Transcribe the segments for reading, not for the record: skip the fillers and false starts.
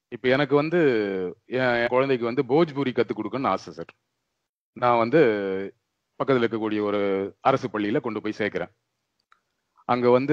இப்ப எனக்கு வந்து என் குழந்தைக்கு வந்து போஜ்பூரி கத்துக் கொடுக்கணும்னு ஆசை சார். நான் வந்து பக்கத்துல இருக்கக்கூடிய ஒரு அரசு பள்ளியில கொண்டு போய் சேர்க்கிறேன். அங்க வந்து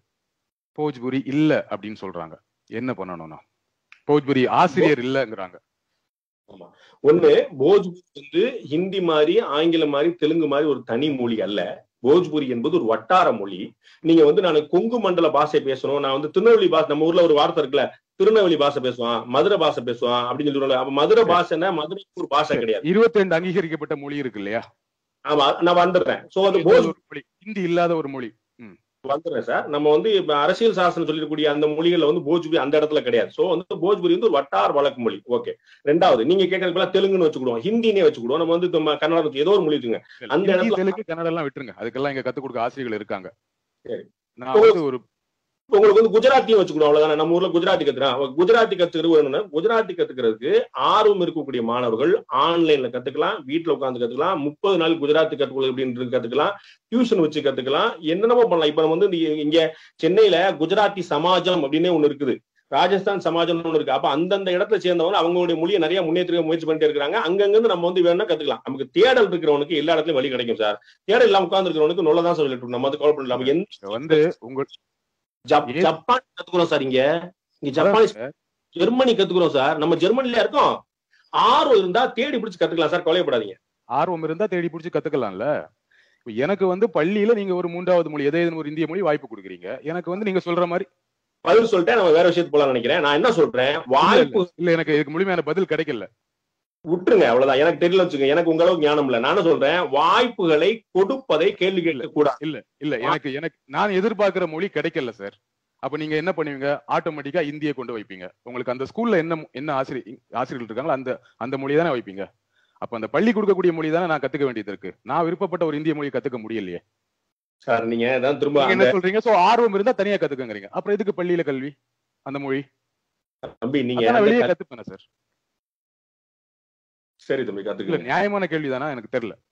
போஜ்பூரி இல்ல அப்படின்னு சொல்றாங்க. என்ன பண்ணணும்னா? போஜ்பூரி ஆசிரியர் இல்லங்கிறாங்க. ஆமா. ஒண்ணு, போஜ்பூரி வந்து ஹிந்தி மாதிரி, ஆங்கிலம் மாதிரி, தெலுங்கு மாதிரி ஒரு தனி மொழி அல்ல. போஜ்பூரி என்பது ஒரு வட்டார மொழி. நீங்க வந்து நான் கொங்கு மண்டல பாஷை பேசணும், நான் வந்து திருநெல்வேலி பாஷை, நம்ம ஊர்ல ஒரு வார்த்தை இருக்குல்ல, திருநெல்வேலி பாஷை பேசுவான், மதுரை பாஷை பேசுவான் அப்படின்னு சொல்லுவாங்க. அப்ப மதுரை சரி, பாஷைன்னா மதுரைக்கு ஒரு பாஷை சரி. கிடையாது. 22 அங்கீகரிக்கப்பட்ட மொழி இருக்கு இல்லையா? ஆமா, நான் வந்துடுறேன். சோ அது இல்லாத ஒரு மொழி. ஹிந்தி இல்லாத ஒரு மொழி. ம். வந்துடுறேன் சார். நம்ம வந்து இப்ப அரசியல் சாசனம் சொல்லக்கூடிய அந்த மொழிகள்ல வந்து போஜ்பூரி அந்த இடத்துல கிடையாது. சோ வந்து போஜ்பூரி வந்து ஒரு வட்டார வழக்கு மொழி. ஓகே. ரெண்டாவது, நீங்க கேட்கறதுக்கு தெலுங்குன்னு வச்சுக்கிடுவோம், ஹிந்தினே வச்சுக்கிடுவோம், நம்ம வந்து கன்னடம் ஏதோ ஒரு மொழி இருக்குங்க. அந்த ஹிந்தி, இடத்துல தெலுங்கு, கன்னடம் எல்லாம் விட்டுருங்க. அதுக்கெல்லாம் இங்க கத்துக் கொடுக்க ஆசிரியர்கள் இருக்காங்க. சரி. நான் வந்து ஒரு உங்களுக்கு வந்து குஜராத்தியும் வச்சுக்கணும், அவ்வளவுதானே. நம்ம ஊர்ல குஜராத்தி கத்துறான். குஜராத்தி கத்துக்கிறது என்னன்னா, குஜராத்தி கத்துக்கிறதுக்கு ஆர்வம் இருக்கக்கூடிய மாணவர்கள் ஆன்லைன்ல கத்துக்கலாம், வீட்டுல உட்கார்ந்து கத்துக்கலாம், 30 நாள் குஜராத்தி கத்துக்கொள்ள அப்படின்னு கத்துக்கலாம், டியூஷன் வச்சு கத்துக்கலாம், என்னென்னமோ பண்ணலாம். இப்ப நம்ம வந்து இங்க சென்னையில குஜராத்தி சமாஜம் அப்படின்னு ஒண்ணு இருக்குது, ராஜஸ்தான் சமாஜம் ஒண்ணு இருக்கு. அப்ப அந்தந்த இடத்துல சேர்ந்தவங்க அவங்களுடைய மொழியை நிறைய முன்னேற்ற முயற்சி பண்ணிட்டு இருக்காங்க. அங்கிருந்து நம்ம வந்து வேணும்னா கத்துக்கலாம். நமக்கு தேடல் இருக்கிறவனுக்கு எல்லா இடத்துலயும் வழி கிடைக்கும் சார். தேடல் இல்லாம உட்கார்ந்து இருக்கிறவனுக்கு நொல்லதான் சொல்லிட்டு நம்ம வந்து கவலை பண்ணலாம். எந்த வந்து உங்க ஜப்பான் கத்துக்கிறோம் சார். இங்க ஜப்பானீஸ், ஜெர்மனி கத்துக்கிறோம் சார். நம்ம ஜெர்மனில இருக்கோம். ஆர்வம் இருந்தா தேடி பிடிச்சு கத்துக்கலாம் சார், கவலைப்படாதீங்க. ஆர்வம் இருந்தா தேடி பிடிச்சு கத்துக்கலாம்ல. எனக்கு வந்து பள்ளியில நீங்க ஒரு 3வது மொழி, ஏதேனும் ஒரு இந்திய மொழி வாய்ப்பு கொடுக்குறீங்க. எனக்கு வந்து நீங்க சொல்ற மாதிரி பதில் சொல்லிட்டேன். நம்ம வேற விஷயத்துக்கு போலாம் நினைக்கிறேன். நான் என்ன சொல்றேன், வாய்ப்பு இல்ல, எனக்கு இதுக்கு முழுமையான பதில் கிடைக்கல. விட்டுருங்க, அவ்வளவுதான். எனக்கு தெரியல வச்சுங்க, எனக்கு உங்க அளவுக்கு ஞானம் இல்ல. நானும் சொல்றேன், வாய்ப்புகளை கொடுப்பதை கேள்வி கேட்க கூடாது. இல்ல இல்ல எனக்கு நான் எதிர்பார்க்கிற மொழி கிடைக்கல சார். அப்ப நீங்க என்ன பண்ணுவீங்க? ஆட்டோமேட்டிக்கா இந்தியை கொண்டு வைப்பீங்க. உங்களுக்கு அந்த ஸ்கூல்ல என்ன ஆசிரியர்கள் இருக்காங்களோ அந்த மொழி தானே வைப்பீங்க. அப்ப அந்த பள்ளி கொடுக்கக்கூடிய மொழி தானே நான் கத்துக்க வேண்டியது இருக்கு. நான் விருப்பப்பட்ட ஒரு இந்திய மொழி கத்துக்க முடியலையே சார். நீங்க தான் திரும்ப என்ன சொல்றீங்க? சோ ஆர்வம் இருந்தா தனியா கத்துக்கங்கறீங்க. அப்புறம் எதுக்கு பள்ளியில கல்வி அந்த மொழி? தம்பி நீங்க வெளியே கத்துப்பேன் சார். சரி தம்பி, கத்துக்கங்க. நியாயமான கேள்விதானா? எனக்கு தெரியல.